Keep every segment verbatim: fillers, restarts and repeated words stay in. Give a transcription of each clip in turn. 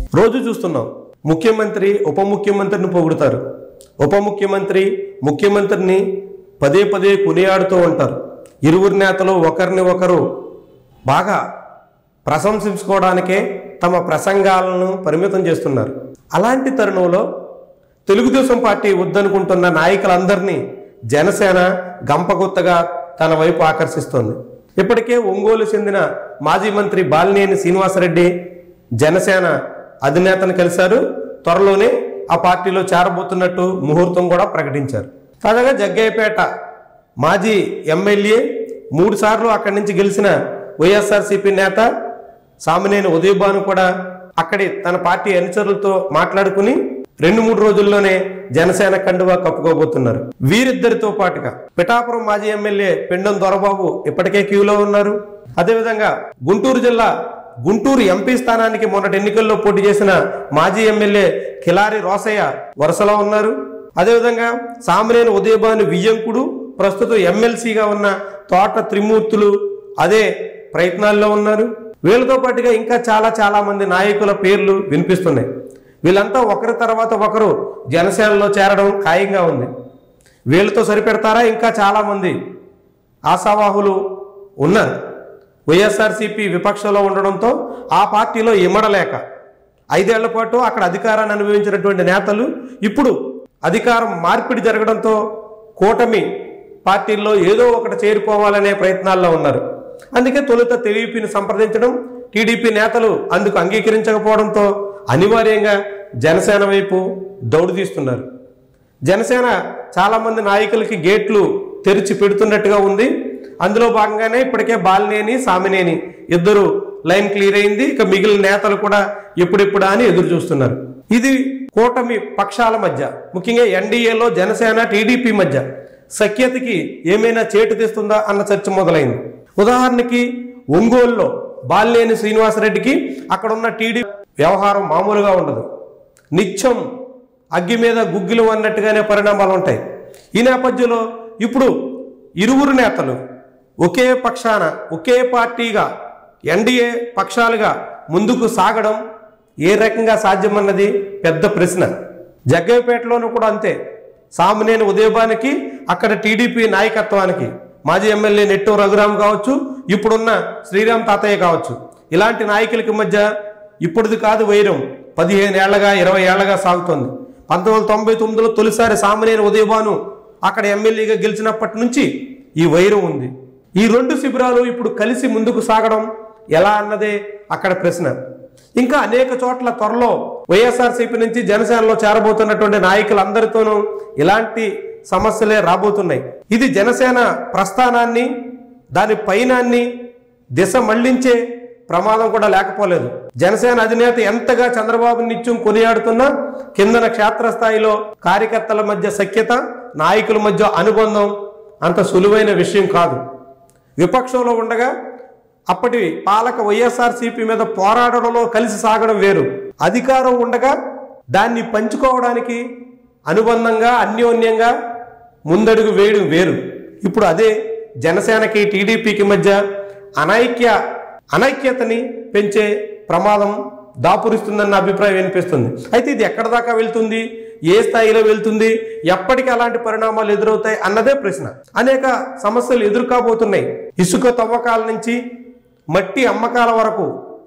రోజు చూస్తున్నాం, ముఖ్యమంత్రి ఉప ముఖ్యమంత్రిని పొగుడుతారు, ఉప ముఖ్యమంత్రి ముఖ్యమంత్రిని పదే పదే కొనియాడుతూ ఉంటారు. ఇరువురు నేతలు ఒకరిని ఒకరు బాగా ప్రశంసించుకోవడానికే తమ ప్రసంగాలను పరిమితం చేస్తున్నారు. అలాంటి తరుణంలో తెలుగుదేశం పార్టీ వద్దనుకుంటున్న నాయకులందరినీ జనసేన గంపగుత్తగా తన వైపు ఆకర్షిస్తోంది. ఇప్పటికే ఒంగోలు చెందిన మాజీ మంత్రి బాలినేని శ్రీనివాసరెడ్డి జనసేన అధినేతను కలిశారు. త్వరలోనే ఆ పార్టీలో చేరబోతున్నట్టు ముహూర్తం కూడా ప్రకటించారు. తాజాగా జగ్గయ్యపేట మాజీ ఎమ్మెల్యే మూడు సార్లు అక్కడి నుంచి గెలిచిన వైఎస్ఆర్సీపీ నేత సామినేని ఉదయభాను కూడా అక్కడి తన పార్టీ అనుచరులతో మాట్లాడుకుని రెండు మూడు రోజుల్లోనే జనసేన కండువా కప్పుకోబోతున్నారు. వీరిద్దరితో పాటుగా పిఠాపురం మాజీ ఎమ్మెల్యే పెండం దొరబాబు ఇప్పటికే క్యూలో ఉన్నారు. అదేవిధంగా గుంటూరు జిల్లా గుంటూరు ఎంపీ స్థానానికి మొన్నటి ఎన్నికల్లో పోటీ చేసిన మాజీ ఎమ్మెల్యే కిలారి రోసయ్య వరుసలో ఉన్నారు. అదేవిధంగా సామినేని ఉదయభాను వియ్యంకుడు ప్రస్తుతం ఎమ్మెల్సీగా ఉన్న తోట త్రిమూర్తులు అదే ప్రయత్నాల్లో ఉన్నారు. వీళ్ళతో పాటుగా ఇంకా చాలా చాలా మంది నాయకుల పేర్లు వినిపిస్తున్నాయి. వీళ్ళంతా ఒకరి తర్వాత ఒకరు జనసేనలో చేరడం ఖాయంగా ఉంది. వీళ్ళతో సరిపెడతారా? ఇంకా చాలా మంది ఆశావాహులు ఉన్నారు. వైఎస్ఆర్సీపీ విపక్షంలో ఉండడంతో ఆ పార్టీలో ఇమడలేక ఐదేళ్ల పాటు అక్కడ అధికారాన్ని అనుభవించినటువంటి నేతలు ఇప్పుడు అధికారం మార్పిడి జరగడంతో కూటమి పార్టీల్లో ఏదో ఒకటి చేరుకోవాలనే ప్రయత్నాల్లో ఉన్నారు. అందుకే తొలుత టీడీపీని సంప్రదించడం, టీడీపీ నేతలు అందుకు అంగీకరించకపోవడంతో అనివార్యంగా జనసేన వైపు దౌడు తీస్తున్నారు. జనసేన చాలామంది నాయకులకి గేట్లు తెరిచి పెడుతున్నట్టుగా ఉంది. అందులో భాగంగానే ఇప్పటికే బాలినేని సామినేని ఇద్దరు లైన్ క్లియర్ అయింది. ఇక మిగిలిన నేతలు కూడా ఎప్పుడెప్పుడా అని ఎదురు చూస్తున్నారు. ఇది కూటమి పక్షాల మధ్య, ముఖ్యంగా ఎన్డీఏలో జనసేన టీడీపీ మధ్య సఖ్యతకి ఏమైనా చేటు తెస్తుందా అన్న చర్చ మొదలైంది. ఉదాహరణకి ఒంగోలులో బాలినేని శ్రీనివాసరెడ్డికి అక్కడ ఉన్న టీడీపీ వ్యవహారం మామూలుగా ఉండదు. నిత్యం అగ్గి మీద గుగ్గిలు అన్నట్టుగానే పరిణామాలు ఉంటాయి. ఈ నేపథ్యంలో ఇప్పుడు ఇరువురు నేతలు ఒకే పక్షాన ఒకే పార్టీగా ఎన్డీఏ పక్షాలుగా ముందుకు సాగడం ఏ రకంగా సాధ్యమన్నది పెద్ద ప్రశ్న. జగ్గయ్యపేటలోనూ కూడా అంతే. సామినేని ఉదయభానికి అక్కడ టీడీపీ నాయకత్వానికి మాజీ ఎమ్మెల్యే నెట్టో రఘురామ్ కావచ్చు, ఇప్పుడున్న శ్రీరామ్ తాతయ్య కావచ్చు, ఇలాంటి నాయకులకి మధ్య ఇప్పుడుది కాదు వైరం, పదిహేను ఏళ్లగా ఇరవై ఏళ్లగా సాగుతోంది. పంతొమ్మిది వందల తొంభై తొమ్మిదిలో తొలిసారి సామినేని ఉదయభాను అక్కడ ఎమ్మెల్యేగా గెలిచినప్పటి నుంచి ఈ వైరం ఉంది. ఈ రెండు శిబిరాలు ఇప్పుడు కలిసి ముందుకు సాగడం ఎలా అన్నదే అక్కడ ప్రశ్న. ఇంకా అనేక చోట్ల త్వరలో వైఎస్ఆర్సీపీ నుంచి జనసేనలో చేరబోతున్నటువంటి నాయకులందరితోనూ ఇలాంటి సమస్యలే రాబోతున్నాయి. ఇది జనసేన ప్రస్థానాన్ని, దాని పైనాన్ని దిశ మళ్లించే ప్రమాదం కూడా లేకపోలేదు. జనసేన అధినేత ఎంతగా చంద్రబాబు నిత్యం కొనియాడుతున్నా కిందన క్షేత్రస్థాయిలో కార్యకర్తల మధ్య సఖ్యత, నాయకుల మధ్య అనుబంధం అంత సులువైన విషయం కాదు. విపక్షంలో ఉండగా అప్పటి పాలక వైఎస్ఆర్సీపీ మీద పోరాడడంలో కలిసి సాగడం వేరు, అధికారం ఉండగా దాన్ని పంచుకోవడానికి అనుబంధంగా అన్యోన్యంగా ముందడుగు వేయడం వేరు. ఇప్పుడు అదే జనసేనకి టీడీపీకి మధ్య అనైక్య అనైక్యతని పెంచే ప్రమాదం దాపురిస్తుందన్న అభిప్రాయం వినిపిస్తుంది. అయితే ఇది ఎక్కడ దాకా వెళ్తుంది, ఏ స్థాయిలో వెళ్తుంది, ఎప్పటికీ అలాంటి పరిణామాలు ఎదురవుతాయి అన్నదే ప్రశ్న. అనేక సమస్యలు ఎదుర్కోబోతున్నాయి. ఇసుక తవ్వకాల నుంచి మట్టి అమ్మకాల వరకు,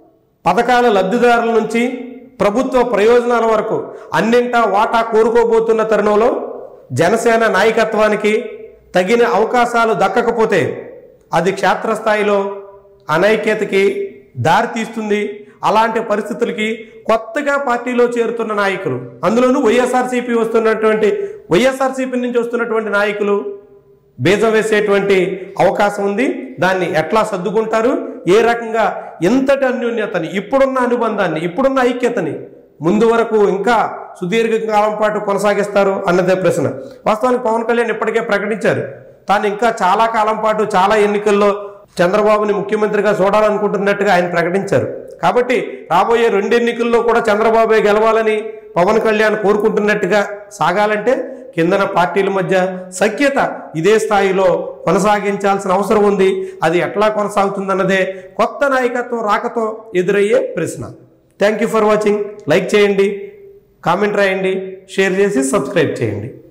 పథకాల లబ్ధిదారుల నుంచి ప్రభుత్వ ప్రయోజనాల వరకు అన్నింటా వాటా కోరుకోబోతున్న తరుణంలో జనసేన నాయకత్వానికి తగిన అవకాశాలు దక్కకపోతే అది క్షేత్రస్థాయిలో అనైక్యతకి దారి తీస్తుంది. అలాంటి పరిస్థితులకి కొత్తగా పార్టీలో చేరుతున్న నాయకులు, అందులోనూ వైఎస్ఆర్సీపీ వస్తున్నటువంటి వైఎస్ఆర్సీపీ నుంచి వస్తున్నటువంటి నాయకులు బీజం వేసేటువంటి అవకాశం ఉంది. దాన్ని ఎట్లా సర్దుకుంటారు, ఏ రకంగా ఎంతటి అన్యోన్యతని, ఇప్పుడున్న అనుబంధాన్ని, ఇప్పుడున్న ఐక్యతని ముందు వరకు ఇంకా సుదీర్ఘ కాలం పాటు కొనసాగిస్తారు అన్నదే ప్రశ్న. వాస్తవానికి పవన్ కళ్యాణ్ ఇప్పటికే ప్రకటించారు, తాను ఇంకా చాలా కాలం పాటు చాలా ఎన్నికల్లో చంద్రబాబుని ముఖ్యమంత్రిగా చూడాలనుకుంటున్నట్టుగా ఆయన ప్రకటించారు. కాబట్టి రాబోయే రెండు ఎన్నికల్లో కూడా చంద్రబాబే గెలవాలని పవన్ కళ్యాణ్ కోరుకుంటున్నట్టుగా సాగాలంటే కిందన పార్టీల మధ్య సఖ్యత ఇదే స్థాయిలో కొనసాగించాల్సిన అవసరం ఉంది. అది ఎట్లా కొనసాగుతుందన్నదే కొత్త నాయకత్వం రాకతో ఎదురయ్యే ప్రశ్న. Thank you for watching. Like చేయండి, కామెంట్ రాయండి, షేర్ చేసి సబ్స్క్రైబ్ చేయండి.